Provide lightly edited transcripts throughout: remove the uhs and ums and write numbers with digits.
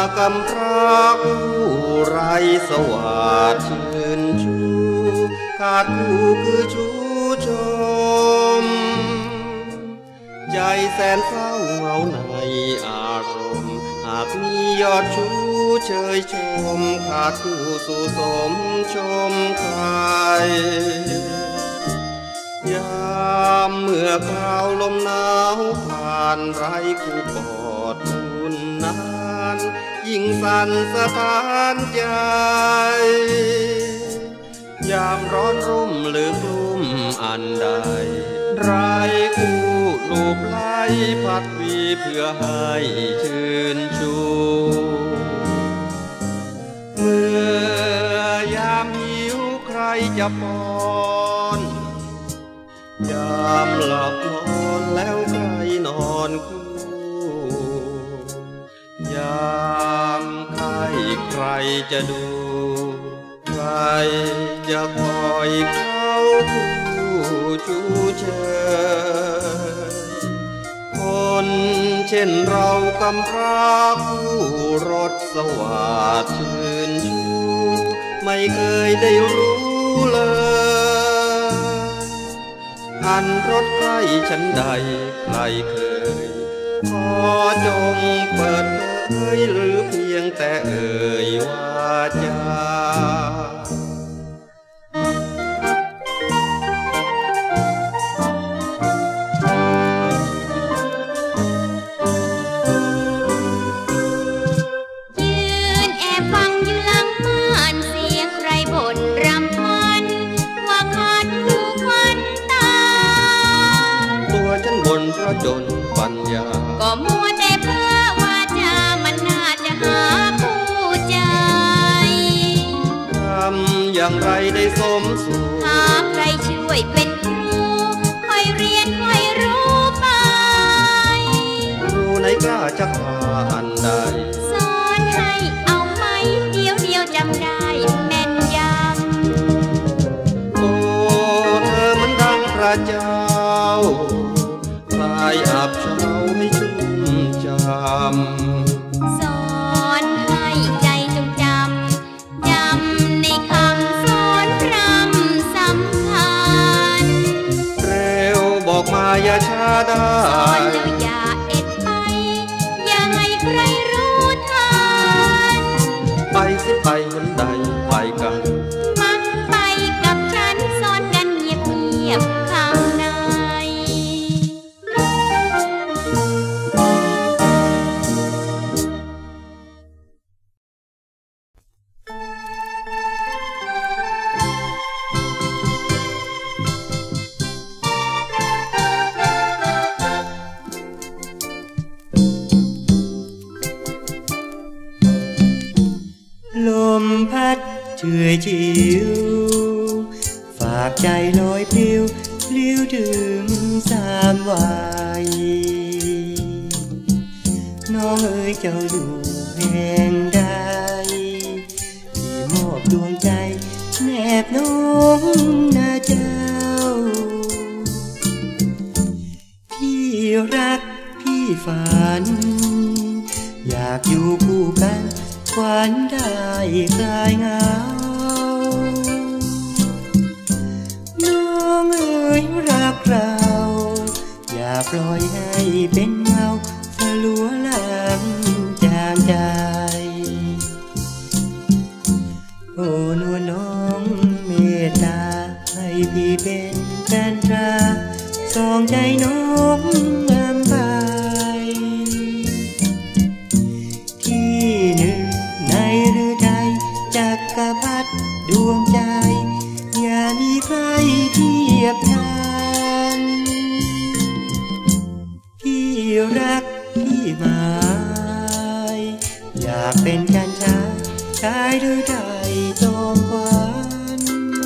กำพร้าคู่ไรสวัสดิ์ชื่นชูขาดคู่คือชูชมใจแสนเศร้าเหงาในอารมณ์หากมียอดชูเชยชมขาดคู่สู่สมชมใครยามเมื่อคราวลมหนาวผ่านไรคู่กอดอุ่นนานยิ่งสั่นสะท้านใจยามร้อนรุ่มหรือกลุ่มอันใดไรคู่ลูบไล้พัดวีเพื่อให้ชื่นชูเมื่อยามหิวใครจะป้อนยามหลับนอนแล้วใครนอนคู่ยามใครใครจะดูใครจะคอยเข้าคู่ชูเชยคนเช่นเรากำพร้าคู่รสสวัสดิ์ชื่นชูไม่เคยได้รู้เลยอันรสใครฉันใดใครเคยขอจงเปิดเผยหรือเพียงแต่เอ่ยวาจาจนปัญญาก็มัวแต่เพ้อว่าจะมันน่าจะหาคู่ใจทำอย่างไรได้สมสู่หาใครช่วยเป็นครูค่อยเรียนค่อยรู้ไปรู้ไหนกล้าจะพาอันใดสอนให้เอาไหมเดียวจำได้แม่นยำโอ้เธอมันดังพระเจ้าอาบเช้าให้ชุ่มจำสอนให้ใจจงจำในคำสอนพร่ำสำคัญเร็วบอกมาอย่าช้าได้สอนแล้วอย่าเอ็ดไปอย่าให้ใครรู้ทันไปสิไปหนใดไปกันมาไปกับฉันสอนกันเงียบข้างในเชื่อชิวฝากใจลอยพลิ้วลิ้วถึงสามวัยน้องเอ๋ยเจ้าอยู่แห่งใดที่มอบดวงใจแนบน้องนาเจ้าพี่รักพี่ฝันอยากอยู่คู่กันควันได้คลายเหงาน้องเอ๋ยรักเราอย่าปล่อยให้เป็นเงาสลัวหลังจางใจโอ้นวลน้องเมตตาให้พี่เป็นแฟนตราสองใจน้องงามไปจักรพรรดิดวงใจอย่ามีใครเทียบทันพี่รักพี่หมายอยากเป็นกันชายด้วยใจจอมขวัญ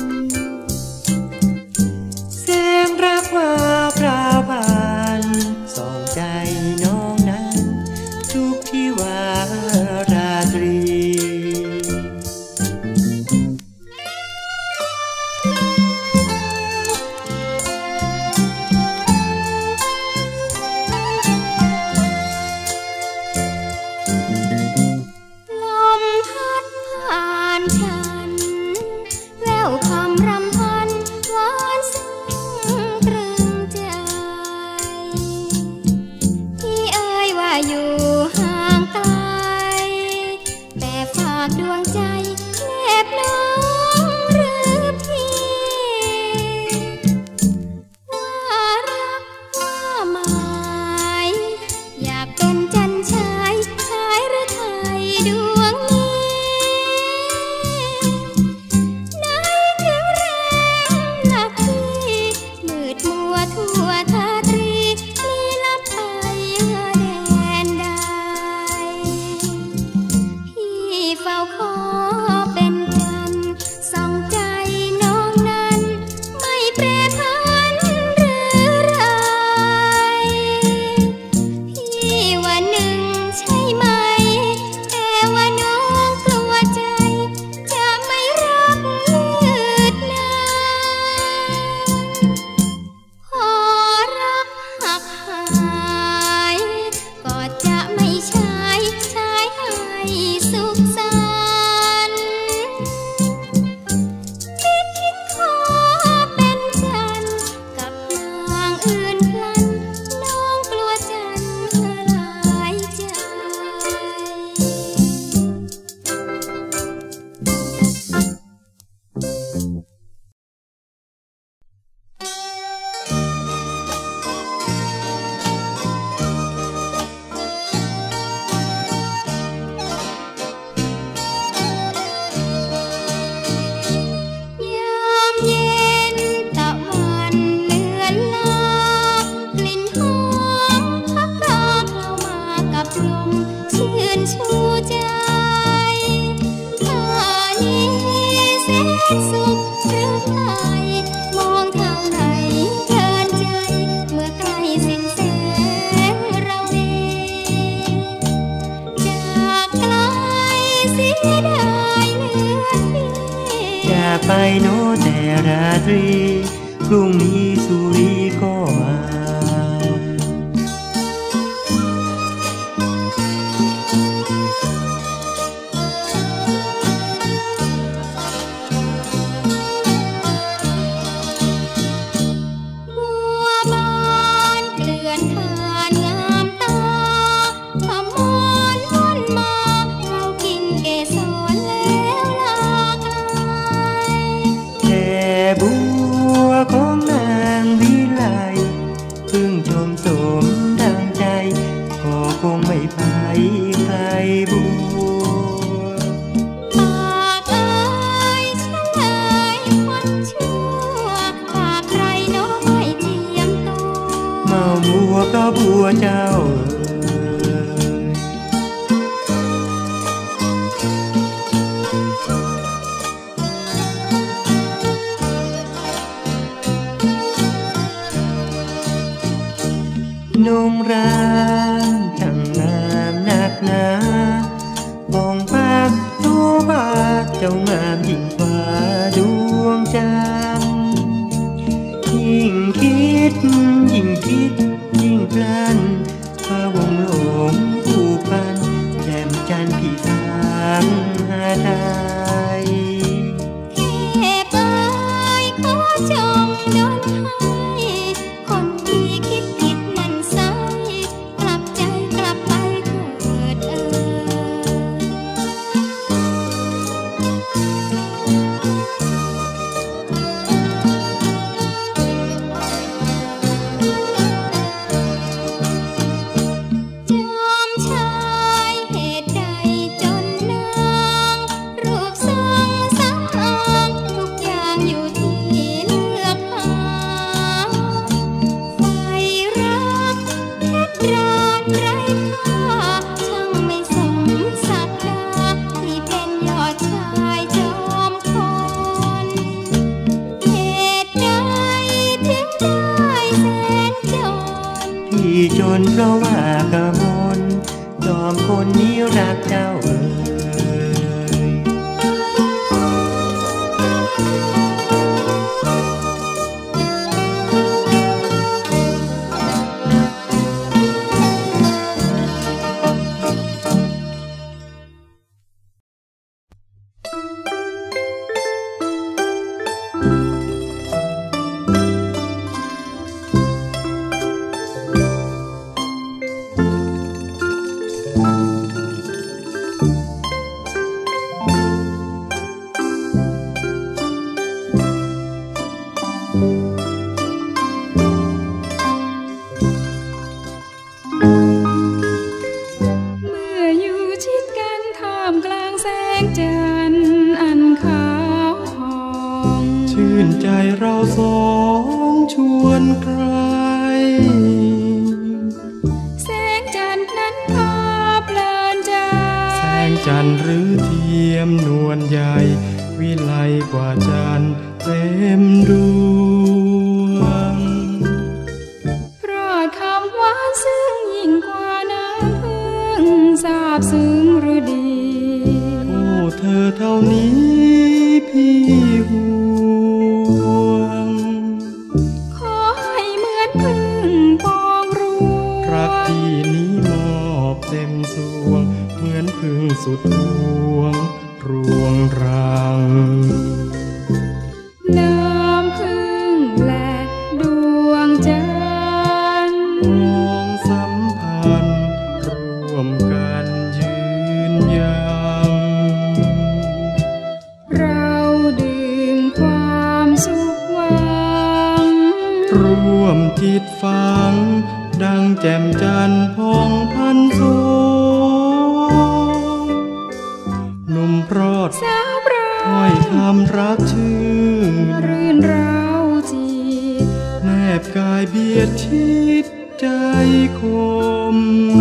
แสงรักว่าพราวผ่านส่องใจน้องนั้นทุกที่ว่าราตรีฝ้าขอเป็นจันทร์ส่องใจน้องนั้นไม่แปรผันหรือไรพี่ว่าหนึ่งใช่ไหมแต่ว่าน้องกลัวใจจะไม่รักยืดนานพอรักหักหายก็จะไม่ใช่ให้สุขสันต์คิดขอเป็นจันทร์กับนางอื่นพลันน้องกลัวจันทร์ละลายใจยามเย็นตะวันเลือนลากลิ่นหอมพัดพาเข้ามากับลมชื่นชูใจท่านี้แสนสุขหรือไทยมองทางไหนเพลินใจเมื่อใกล้สิ้นแสงเราเองจากไกลเสียดายเหลือเพียงจากไปโน้แต่ราตรีพรุ่งนี้สุริก็มาบัวบานเกลื่อนทานงามตาขมรม่อนมาเรากิ่งเกสรแล้วลากลายแต่บัวของนางวิไลเพิ่งชมสมดังใจก็คงไม่ไปไกลบัวปากเอ่ยฉันเอ่ยคนชั่วปากใครน้องไม่เจียมตัวเมาบัวก็บัวเจ้านงรามช่างงามนักหนาบองปากตัวบาทเจ้างามยิ่งกว่าดวงจันทร์ยิ่งคิดยิ่งพลันพะวงหลงผูกพันแจ่มจันทร์พี่ทางหาไทยเก็บเอ่ยขอจงดลให้คนที่คิดผิดมันใสกลับใจกลับไปเถิดเอ่ย จอมชายเหตุใดจนนางรูปทรงสำอางทุกอย่างอยู่ที่เลือกหาไฟรักเพชรร้านไร้ค่าช่างไม่สมศักดาที่เป็นยอดชายจอมคนเหตุใดถึงได้แสนจนพี่จนเพราะว่ากะมนจอมคนนี้รักเจ้าเอ่ย เราสองชวนใครแสงจันทร์นั้นพาเพลินใจแสงจันทร์หรือเทียมนวลใหญ่วิไลกว่าจันทร์เต็มดวงเพราะคำหวานซึ่งยิ่งกว่าน้ำพึ่งซาบซึ้งหรือดีโอ้เธอเท่านี้พี่ห่วงขอให้เหมือนพึ่งปองรวงรักพี่นี้มอบเต็มสวงเหมือนพึ่งสุดพวงรวงรังน้ำพึ่งและดวงจันทร์มองสัมพันธ์ร่วมกันยืนยังเราดื่มความสุขหวังร่วมจิตฟังดังแจ่มจันทร์พองพันโซหนุ่มโปรดสาวปราดถ้อยคำรักชื่นรื่นเร้าจิตแนบกายเบียดชิดใจคม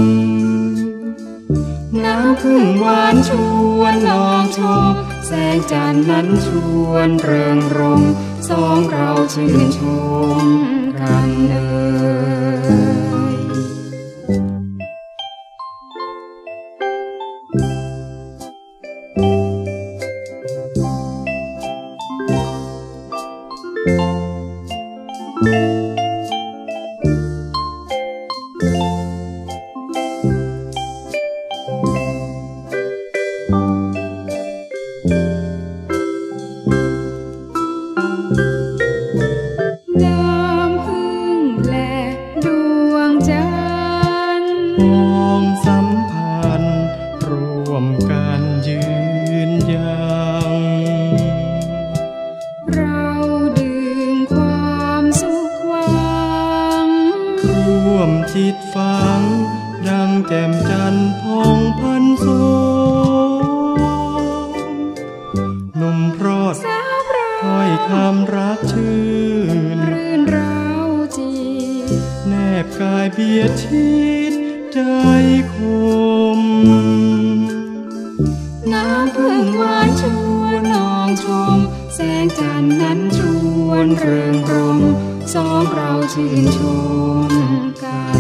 น้ำพึ่งหวานชวนลองชมแสงจันทร์นั้นชวนเริงรมสองเราชื่นชมกันจิตฟังดังแจ่มจันทร์พองพันโซหนุ่มโปรดถ้อยคำรักชื่นรื่นเร้าจิตแนบกายเบียดชิดใจคมน้ำพึ่งหวานชวนลองชมแสงจันทร์นั้นชวนเริงรมสองเราชื่นชมกัน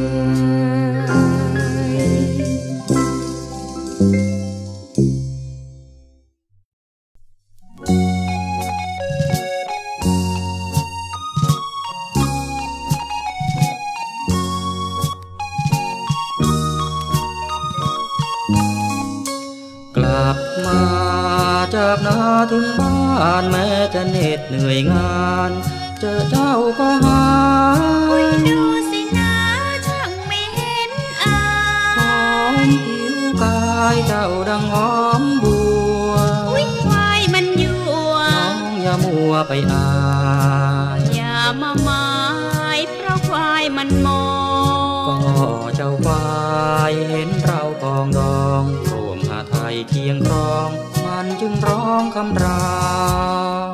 กลับมาจากนาถึงบ้านแม้จะเหน็ดเหนื่อยงานเจอเจ้าก็หาดูสินะช่างไม่เห็นอายหอมผิวกายเจ้าดังหอมบัวควายมันยั่วน้องอย่ามัวไปอายอย่ามาหมายเพราะควายมันมองก็เจ้าควายเห็นเรากองดองรวมหาไทยเคียงครองมันจึงร้องคำราม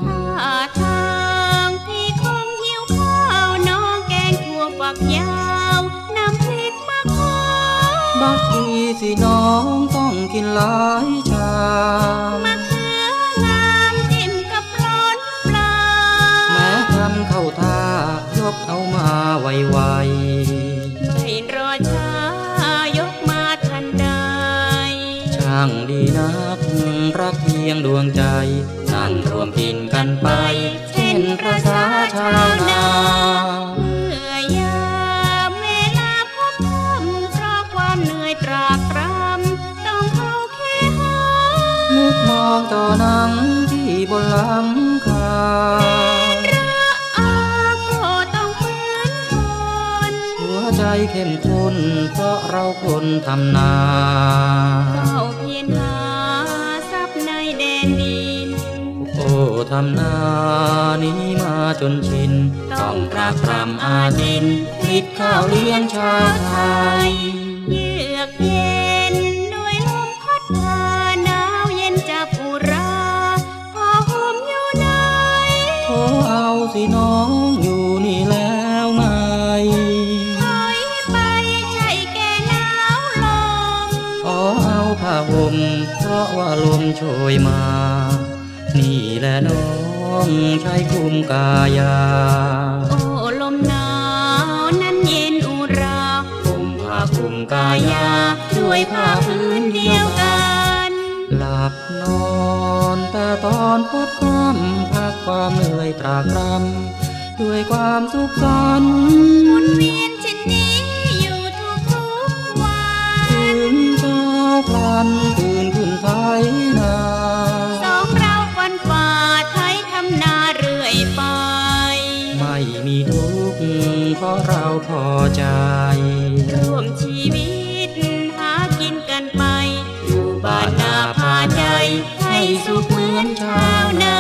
ยาวน้ำพริกมะขามบักทีสิน้องต้องกินหลายชามมะเขืองามจิ้มกับร้อนปลาแม้ทำเข้าท่ายกเอามาไวๆไม่รอช้ายกมาทันใดช่างดีนักรักเพียงดวงใจนั่งรวมกินกันไปเช่นภาษาชาวนาตรากตรำต้องเข้าแค่หานึกมองจอหนังที่บนหลังคาระอาก็ต้องเหมือนคนหัวใจเข้มข้นเพราะเราคนทำนาเข้าเพียรหาทรัพย์ในแดนดินโอ้ทำนานี้มาจนชินต้องตรากตรำอาดินผลิตข้าวเลี้ยงชาวไทยเย็นด้วยลมพัดพาหนาวเย็นจับอุราพอห่มอยู่ไหนโทรเอาสิน้องอยู่นี่แล้วไงถอยไปใจแก่หนาวลมขอเอาผ้าห่มเพราะว่าลมโชยมานี่แหละน้องใช้คุมกายาโอ้ลมหนาวนั้นเย็นอุราคุมผ้าคุมกายาด้วยผ้าพื้นเดียวกันหลับนอนแต่ตอนพบค่ำพักความเหนื่อยตรากตรำด้วยความสุขสันต์หมุนเวียนเช่นนี้อยู่ทุกวันถึงเช้าพลันตื่นขึ้นไถนาสองเราฟันฝ่าไถทำนาเรื่อยไปไม่มีทุกข์เพราะเราพอใจร่วมชีวิตหากินกันไปอยู่บ้านนาพาใจให้สุขเหมือนชาวนา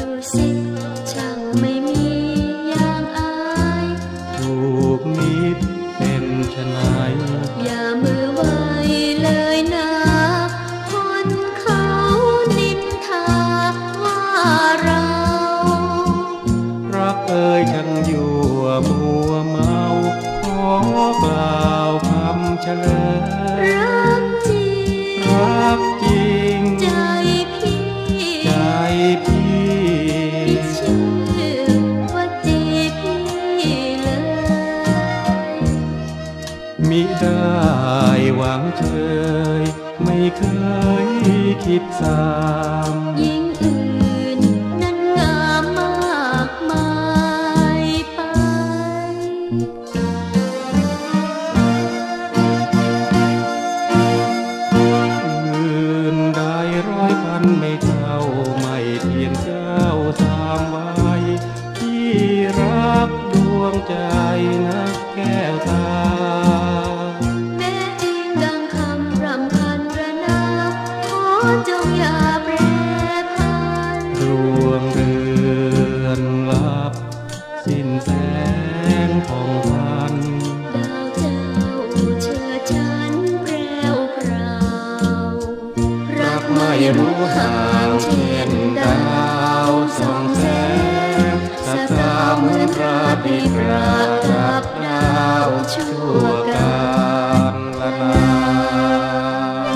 ไม่มีอย่างอายถูกมิตรมิได้หวังเชยไม่เคยคิดซ้ำหญิงอื่นนั้นงามมากมายไปอื่นได้ร้อยพันไม่เท่าไม่เทียมเจ้าสามไว้ที่รักดวงใจนักแก้วตาแม้ดังคำรำพันระนาขอจงอย่าแปรผันดวงเดือนลับสิ้นแสงของพันดาวเจ้าเชิดฉันแปรวพราวรักไม่รู้ห่างเช่นดาวส่องแสงสักดาวเหมือนพระบิดากับดาวชั่วกาลนาน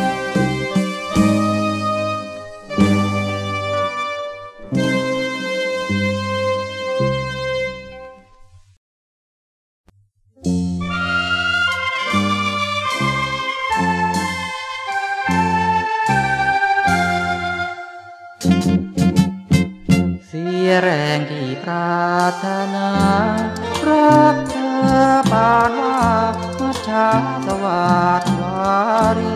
เสียแรงที่ปรารถนารักเธอปานว่ามัจฉาสวัสดิ์วารี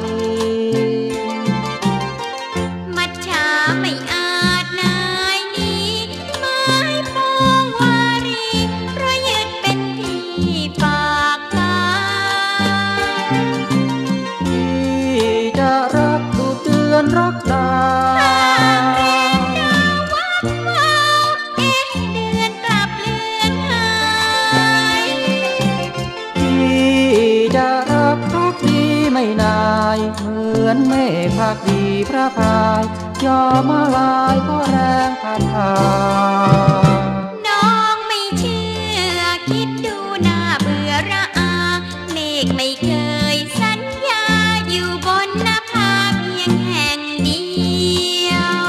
มัจฉาไม่อาจนายนี้ไม้ปองวารีเพราะยึดเป็นที่ปากกาที่จะรักดูเตือนรักดาไม่นายเหมือนเมฆพักดีพระพายยอมมาลายเพราะแรงพัดพาน้องไม่เชื่อคิดดูน่าเบื่อระอาเมฆไม่เคยสัญญาอยู่บนหน้าผาเพียงแห่งเดียว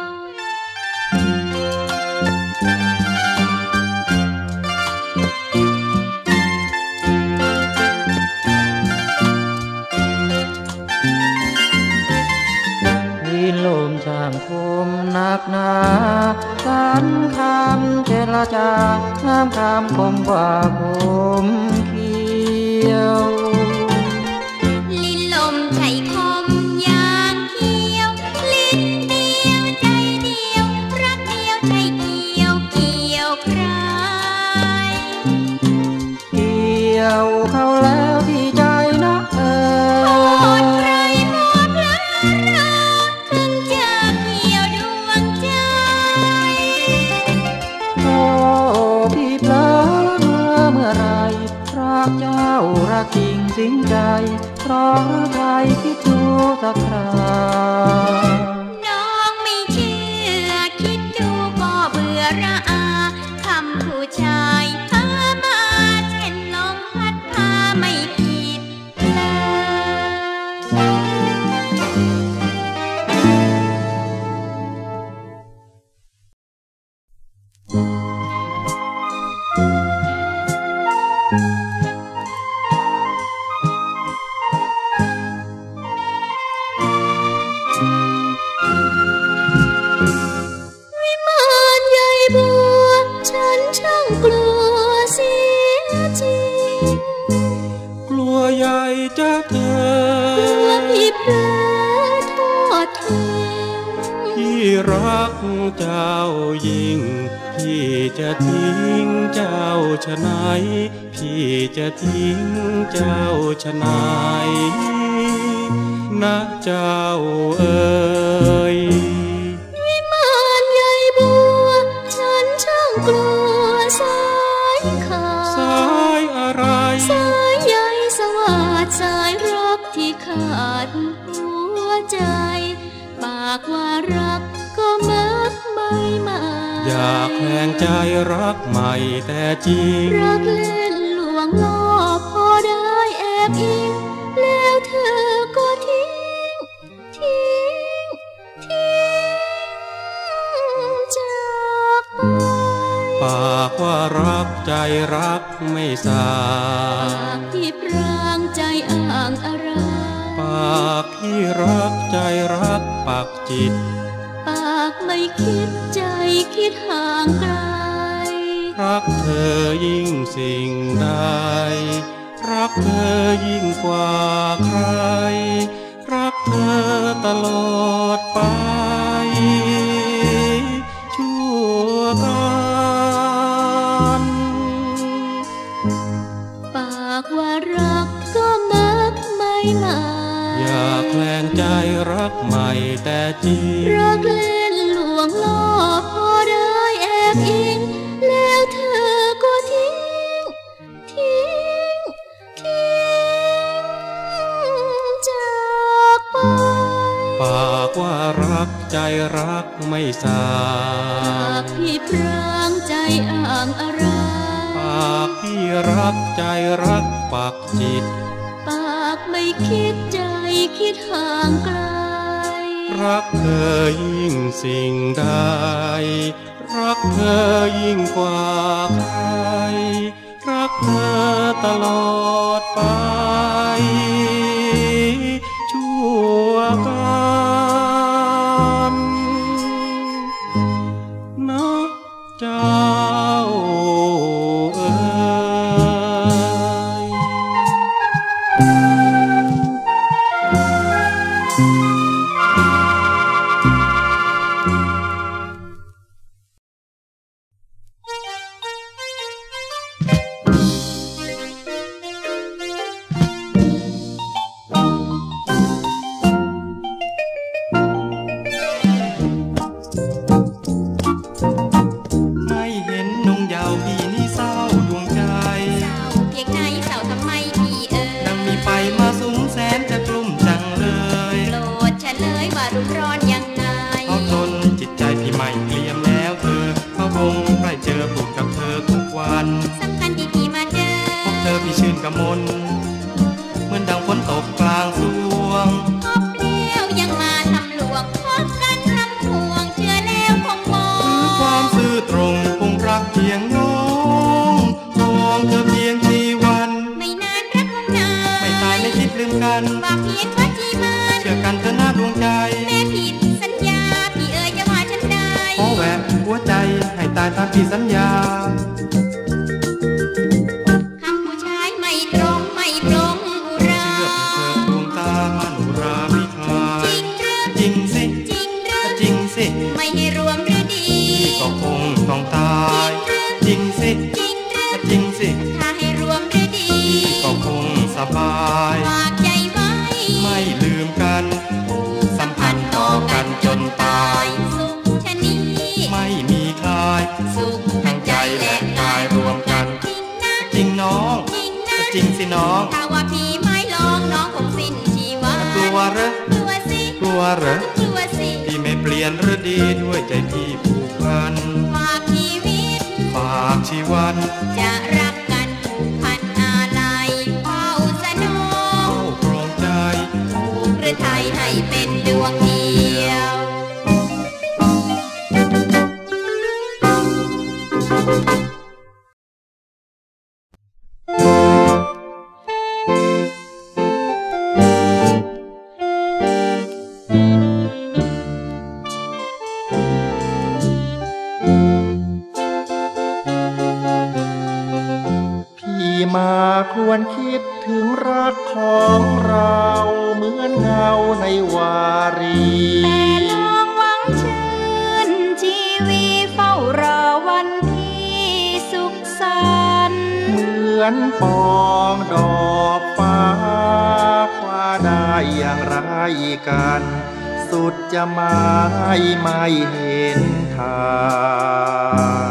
ลมช่างคมนักหนาสันคำเจรจาห้ามคำคมกว่าคมเขียวลิ้นลมใช่คมอย่างเขียวลิ้นเดียวใจเดียวรักเดียวใจเกี่ยวเกี่ยวใครเกี่ยวเข้าแล้วที่ใจนะโปรดใครโปรดเพลินถึงจะเกี่ยวดวงใจโอ้พี่เพลินเมื่อไรรักเจ้ารักจริงสิ้นใจเพราะใครคิดดูสักคราน้องไม่เชื่อคิดดูก็เบื่อระอาคำผู้ชายพามาเช่นลมพัดพาไม่ผิดวิมานใหญ่บัวฉันช่างกลัวเสียจริงกลัวใหญ่จะเธอกลัวพี่เพลิดทอดทิ้งพี่รักเจ้ายิ่งพี่จะทิ้งเจ้าฉะไหนพี่จะทิ้งเจ้าฉะไหนนะเจ้าเอ๋ยวิมานใหญ่บัวฉันช่างกลัวสายขาดสายอะไรสายใยสวัสดิ์สายรักที่ขาดหัวใจปากว่ารักก็มักไม่มาอยากแห่งใจรักใหม่แต่จริงรักเล่นลวงล่อพอได้แอบอิงแล้วเธอก็ทิ้งจากไปปากว่ารักใจรักไม่สาปากที่ปราากที่รักใจรักปักจิตปากไม่คิดใจคิดห่างไกลรักเธอยิ่งสิ่งใดรักเธอยิ่งกว่าใครรักเธอตลอดไปชั่วกันปากว่ารักก็มักไม่มาอย่าแกล้งใจรักใหม่แต่จริงรักเล่นลวงล่อพอได้แอบอิงแล้วเธอก็ทิ้งจากไปปากว่ารักใจรักไม่สาปากพี่พร้างใจอ้างอะไรปากพี่รักใจรักปักจิตปากไม่คิดใจคิดห่างไกลรักเธอยิ่งสิ่งใดรักเธอยิ่งกว่าใครรักเธอตลอดไปชั่วกันนะเจ้าเหมือนดังฝนตกกลางสวงพบเลี้ยวยังมาทำหลวงพบกันทำพวงเชื่อแล้วคงมองคือความซื่อตรงคงรักเพียงน้องมองเธอเพียงชีวันไม่นานรักคงนานไม่ตายไม่คิดลืมกันว่าเพียงว่าจีมันเชื่อกันเธอหน้าดวงใจแม่ผิดสัญญาพี่เอ๋ยจะว่าฉันได้ขอแหวกหัวใจให้ตายตามที่สัญญาไม่ให้รวมหรือดีก็คงต้องตายจริงสิจริงสิถ้าให้รวมหรือดีก็คงสบายฝากใจไว้ไม่ลืมกันสัมพันธ์ต่อกันจนตายสุขชะนี้ไม่มีคลายสุขทั้งใจและกายรวมกันจริงน้องจริงสิน้องถ้าว่าพี่ไม่ลองน้องคงสิ้นชีวากลัวเหรอกลัวสิกลัวเหรอพี่ไม่เปลี่ยนหรือดีด้วยใจพี่ผูกพันฝากชีวิตฝากชีวันจะรักกันผูกพันอะไรเฝ้าสนองโปร่งใจผูกหรือไทยให้เป็นดวงเดียวควรคิดถึงรักของเราเหมือนเงาในวารีแต่ลองหวังชื่นชีวีเฝ้ารอวันที่สุขสันต์เหมือนปองดอกฟ้าคว้าได้อย่างไรกันสุดจะไม่เห็นทาง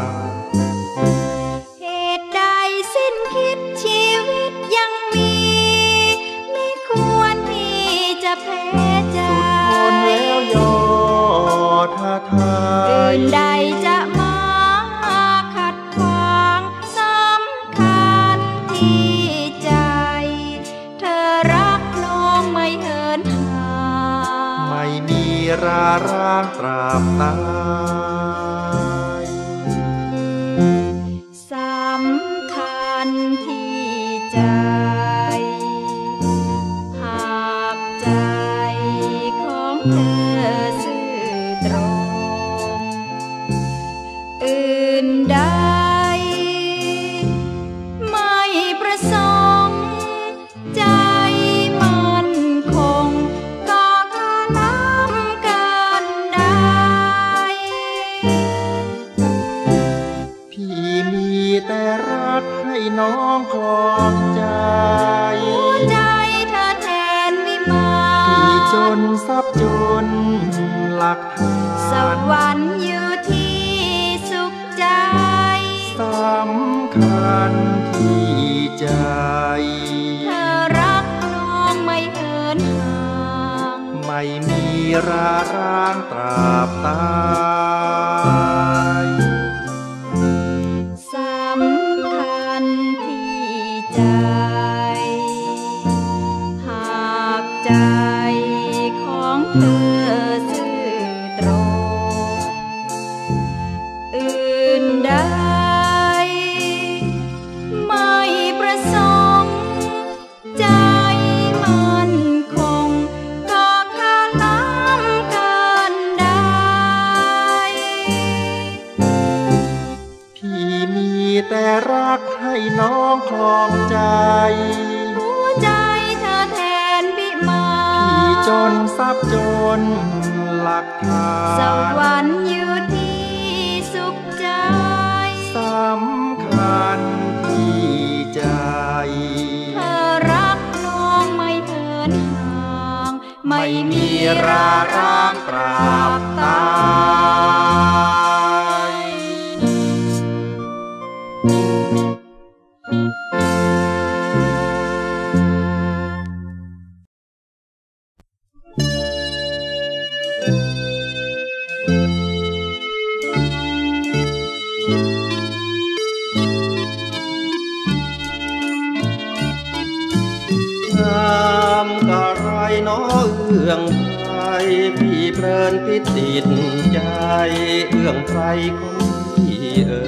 อื่นใดจะมาขัดขวางสำคัญที่ใจเธอรักลองไม่เหินห่างไม่มีราร้างตราบตายสำคัญที่ใจหากใจพย์จนหลักฐานสวรรค์อยู่ที่สุขใจสำคัญที่ใจเธอรักน้องไม่เหินห่างไม่มีราร้างตราบตายสำคัญที่ใจหากใจของเธอซื่อตรงอื่นใดไม่ประสงค์ใจมันคงก็ค่าล้ำกันได้พี่มีแต่รักให้น้องคลองใจหัวใจเธอแทนวิมานพี่จนทรัพย์จนหลักฐานสวรรค์อยู่ที่สุขใจสำคัญที่ใจเธอรักน้องไม่เหินห่างไม่มีราร้างตราบตายงามกะไรน้อเอื้องไพรพี่เพลินพิติดใจเอื้องไพรของพี่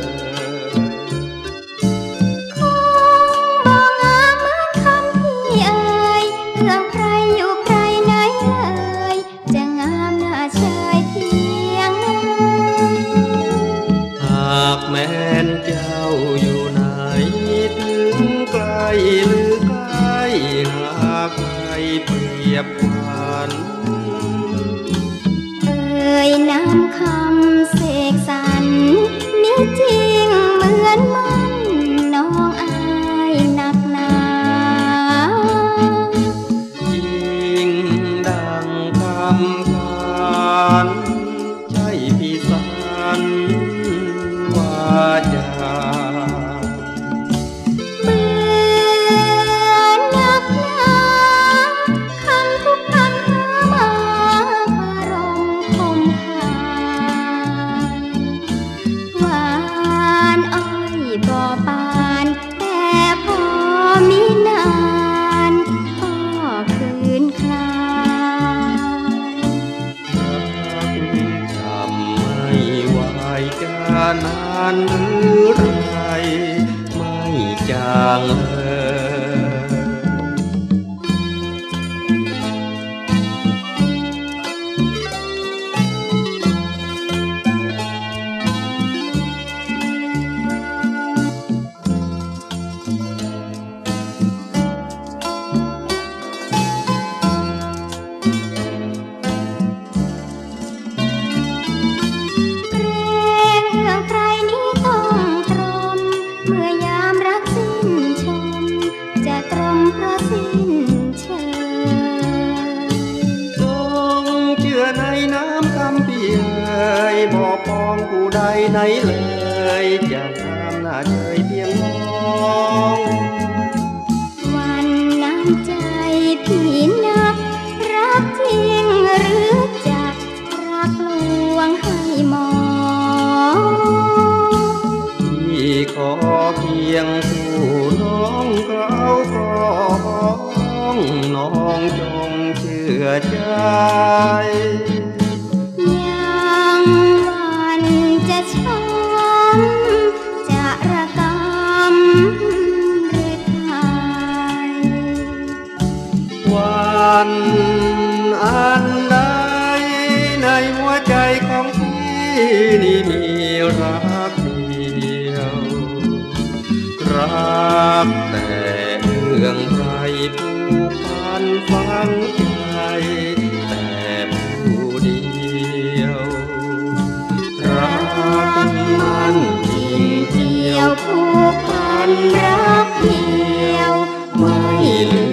คงบ่งามเหมือนคำพี่เอ่ยเอื้องไพรอยู่ไพรไหนเลยจะงามน่าเชยเพียงนั้นหากแม้นเจ้าอยู่ไหนถึงไกลหรือใกล้หากใครเปรียบขวัญเอ่ยนามคำเสกสรรนี่จริงเหมือนมันน้องอายนักหนาจริงดังคำขานใช่พี่สันวาจานานหรือไรไม่จางบอกปองผู้ใดไหนเลยจะงามน่าเฉยเพียงมองวันน้ำใจพี่นักรักจริงหรือจักรักลวงให้มองพี่ขอเพียงผู้น้องเกล้ากรองน้องจงเชื่อใจจะช้ำจะระกำหรือไทยวันอันใดในหัวใจของพี่นี่มีรักเดียวรักแต่เรื่องใครผู้พันฝังใจแต่ผู้เดียวรักมันจริงเดียวผูกพันรักเดียวไม่ลื